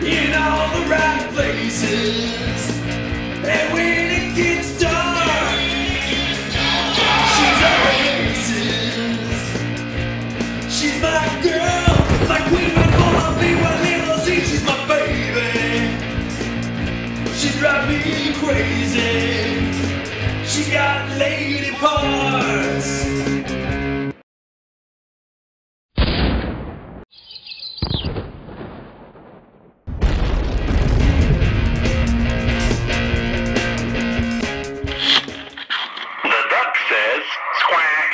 in all the right places. And when it gets dark, she's oasis. She's my girl, my queen, my all I'll be one little Z. She's my baby. She drives me crazy. She got lady parts. The duck says, squawk.